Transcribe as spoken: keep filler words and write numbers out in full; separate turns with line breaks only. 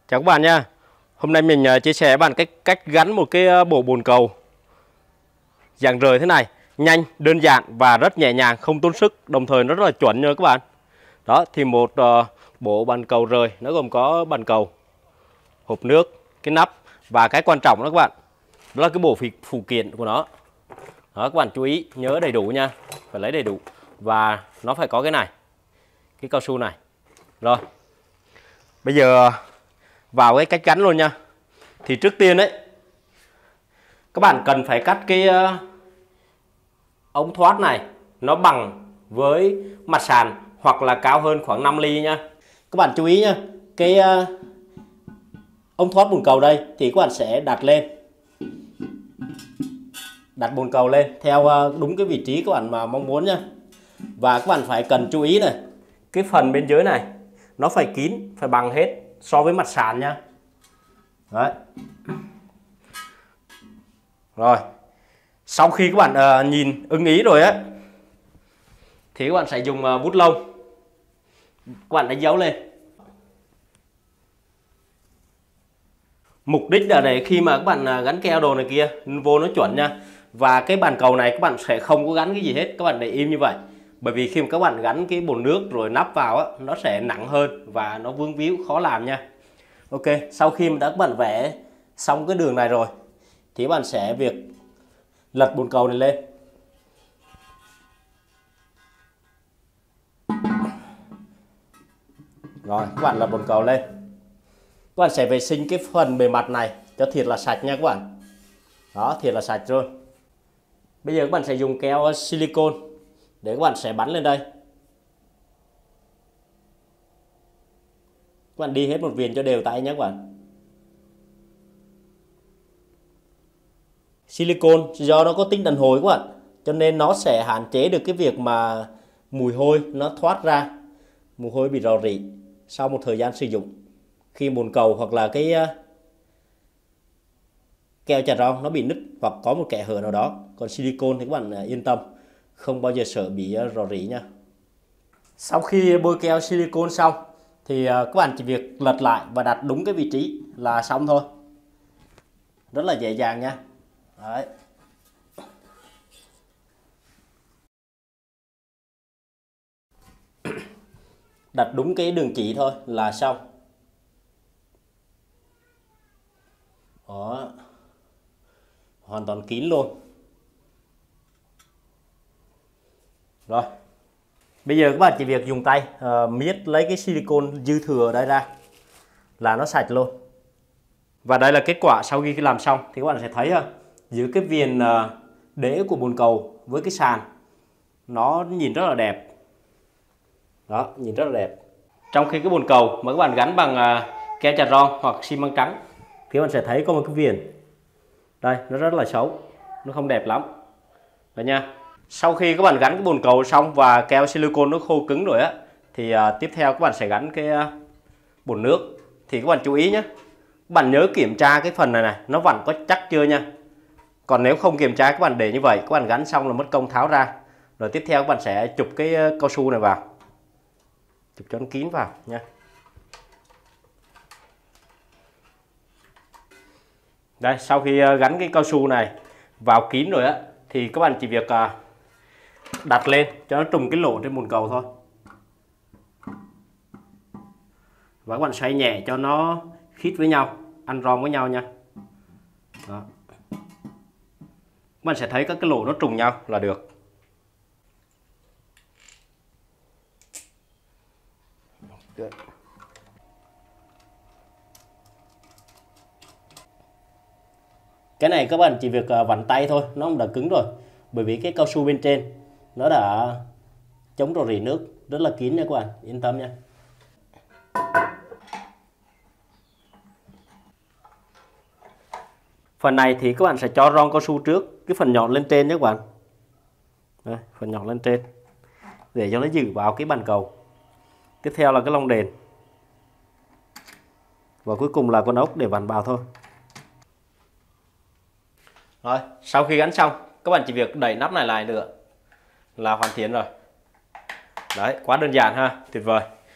Chào các bạn nha. Hôm nay mình chia sẻ với bạn cách cách gắn một cái bộ bồn cầu dạng rời thế này, nhanh, đơn giản và rất nhẹ nhàng, không tốn sức, đồng thời nó rất là chuẩn nha các bạn. Đó thì một uh, bộ bàn cầu rời nó gồm có bàn cầu, hộp nước, cái nắp và cái quan trọng đó các bạn, đó là cái bộ phụ kiện của nó. Đó, các bạn chú ý nhớ đầy đủ nha, phải lấy đầy đủ và nó phải có cái này, cái cao su này. Rồi, bây giờ vào cái cách gắn luôn nha. Thì trước tiên đấy, các bạn cần phải cắt cái uh, ống thoát này nó bằng với mặt sàn hoặc là cao hơn khoảng năm ly nha. Các bạn chú ý nha, cái uh, ống thoát bồn cầu đây thì các bạn sẽ đặt lên, đặt bồn cầu lên theo uh, đúng cái vị trí các bạn mà mong muốn nha. Và các bạn phải cần chú ý này, cái phần bên dưới này nó phải kín, phải bằng hết so với mặt sàn nha. Đấy. Rồi, sau khi các bạn uh, nhìn ưng ý rồi á, thì các bạn sẽ dùng uh, bút lông, các bạn đánh dấu lên. Mục đích là để khi mà các bạn uh, gắn keo đồ này kia vô nó chuẩn nha. Và cái bàn cầu này các bạn sẽ không có gắn cái gì hết, các bạn để im như vậy. Bởi vì khi mà các bạn gắn cái bồn nước rồi nắp vào á, nó sẽ nặng hơn và nó vương víu khó làm nha. Ok, sau khi mà đã các bạn vẽ xong cái đường này rồi thì các bạn sẽ việc lật bồn cầu này lên. Rồi, các bạn lật bồn cầu lên. Các bạn sẽ vệ sinh cái phần bề mặt này cho thiệt là sạch nha các bạn. Đó, thiệt là sạch rồi. Bây giờ các bạn sẽ dùng keo silicone để các bạn sẽ bắn lên đây. Các bạn đi hết một viền cho đều tay nhé các bạn. Silicone do nó có tính đàn hồi các bạn, cho nên nó sẽ hạn chế được cái việc mà mùi hôi nó thoát ra, mùi hôi bị rò rỉ sau một thời gian sử dụng. Khi bồn cầu hoặc là cái keo chà rong nó bị nứt hoặc có một kẽ hở nào đó. Còn silicone thì các bạn yên tâm, không bao giờ sợ bị rò rỉ nha. Sau khi bôi keo silicone xong thì các bạn chỉ việc lật lại và đặt đúng cái vị trí là xong thôi. Rất là dễ dàng nha. Đấy. Đặt đúng cái đường chỉ thôi là xong. Đó. Hoàn toàn kín luôn. Rồi. Bây giờ các bạn chỉ việc dùng tay uh, miết lấy cái silicone dư thừa đây ra là nó sạch luôn. Và đây là kết quả sau khi làm xong thì các bạn sẽ thấy uh, giữa cái viền uh, đế của bồn cầu với cái sàn nó nhìn rất là đẹp. Đó, nhìn rất là đẹp. Trong khi cái bồn cầu mà các bạn gắn bằng uh, keo chà ron hoặc xi măng trắng thì các bạn sẽ thấy có một cái viền đây nó rất là xấu, nó không đẹp lắm. Đấy nha. Sau khi các bạn gắn cái bồn cầu xong và keo silicone nó khô cứng rồi á thì uh, tiếp theo các bạn sẽ gắn cái uh, bồn nước. Thì các bạn chú ý nhé, các bạn nhớ kiểm tra cái phần này này nó vặn có chắc chưa nha. Còn nếu không kiểm tra các bạn để như vậy, các bạn gắn xong là mất công tháo ra. Rồi tiếp theo các bạn sẽ chụp cái uh, cao su này vào, chụp cho nó kín vào nha. Đây, sau khi uh, gắn cái cao su này vào kín rồi á thì các bạn chỉ việc uh, đặt lên cho nó trùng cái lỗ trên bồn cầu thôi. Và các bạn xoay nhẹ cho nó khít với nhau, ăn rom với nhau nha. Đó. Các bạn sẽ thấy các cái lỗ nó trùng nhau là được. Cái này các bạn chỉ việc vặn tay thôi, nó cũng đã cứng rồi. Bởi vì cái cao su bên trên nó đã chống rò rỉ nước rất là kín nha các bạn, yên tâm nha. Phần này thì các bạn sẽ cho ron cao su trước, cái phần nhọn lên trên nhé các bạn. Đây, phần nhọn lên trên để cho nó giữ vào cái bàn cầu. Tiếp theo là cái lông đèn. Và cuối cùng là con ốc để vặn vào thôi. Rồi, sau khi gắn xong, các bạn chỉ việc đẩy nắp này lại nữa là hoàn thiện rồi. Đấy, quá đơn giản ha, tuyệt vời.